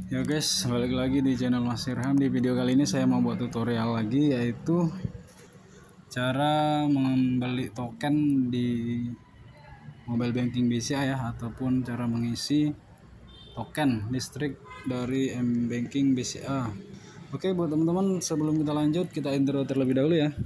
Ya guys, balik lagi di channel Mas Irham. Di video kali ini saya mau buat tutorial lagi, yaitu cara membeli token di mobile banking BCA ya, ataupun cara mengisi token listrik dari M-Banking BCA. Oke, buat teman-teman, sebelum kita lanjut, kita intro terlebih dahulu ya.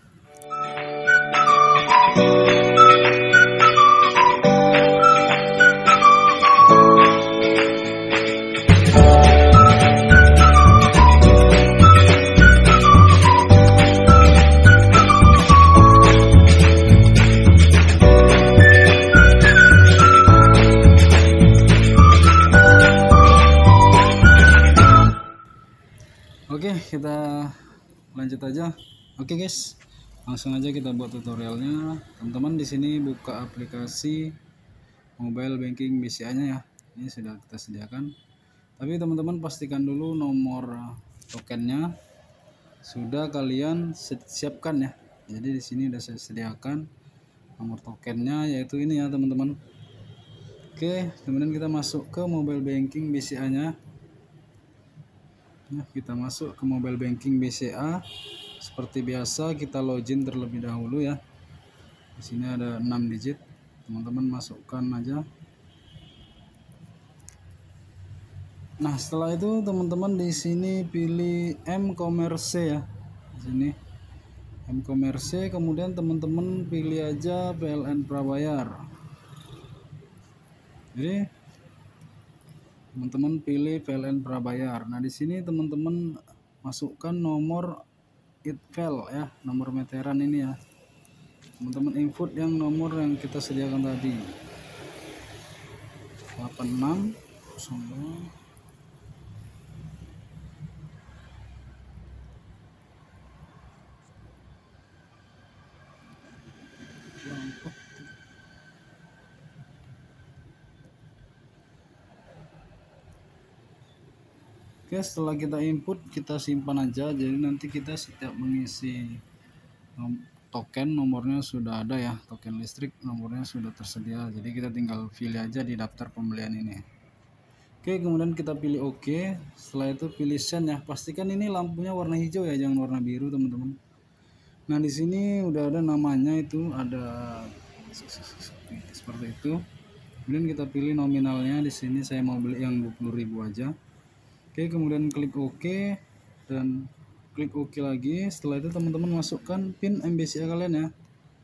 Oke, kita lanjut aja. Oke guys, langsung aja kita buat tutorialnya. Teman-teman di sini buka aplikasi mobile banking BCA-nya ya. Ini sudah kita sediakan. Tapi teman-teman pastikan dulu nomor tokennya sudah kalian siapkan ya. Jadi di sini sudah saya sediakan nomor tokennya, yaitu ini ya teman-teman. Oke, kemudian kita masuk ke mobile banking BCA-nya. Nah, kita masuk ke mobile banking BCA. Seperti biasa kita login terlebih dahulu ya. Di sini ada 6 digit. Teman-teman masukkan aja. Nah, setelah itu teman-teman di sini pilih M-Commerce ya. Di sini M-Commerce, kemudian teman-teman pilih aja PLN Prabayar. Jadi teman-teman pilih PLN Prabayar. Nah, di sini teman-teman masukkan nomor ITVEL ya, nomor meteran ini ya. Teman-teman input yang nomor yang kita sediakan tadi. 86 Oke, setelah kita input kita simpan aja. Jadi nanti kita setiap mengisi token nomornya sudah ada ya, token listrik nomornya sudah tersedia. Jadi kita tinggal pilih aja di daftar pembelian ini. Oke, kemudian kita pilih OK. Setelah itu pilih send ya. Pastikan ini lampunya warna hijau ya, jangan warna biru teman-teman. Nah, di sini udah ada namanya, itu ada seperti itu. Kemudian kita pilih nominalnya. Di sini saya mau beli yang 20.000 aja. Oke, kemudian klik OK dan klik OK lagi. Setelah itu teman-teman masukkan PIN MBCA kalian ya.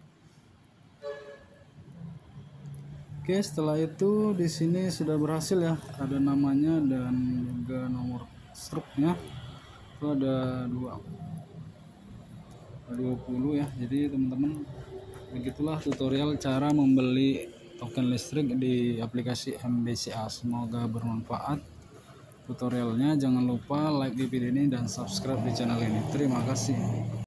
Oke, setelah itu di sini sudah berhasil ya, ada namanya dan juga nomor struknya. Itu ada 20 ya. Jadi teman-teman, begitulah tutorial cara membeli token listrik di aplikasi MBCA. Semoga bermanfaat tutorialnya. Jangan lupa like di video ini dan subscribe di channel ini. Terima kasih.